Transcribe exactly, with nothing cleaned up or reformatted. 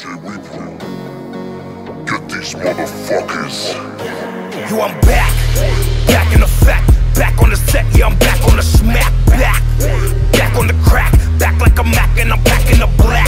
J Weepo. Get these motherfuckers. Yo, I'm back, back in effect, back on the set, yeah, I'm back on the smack, back, back on the crack, back like a Mac, and I'm back in the black.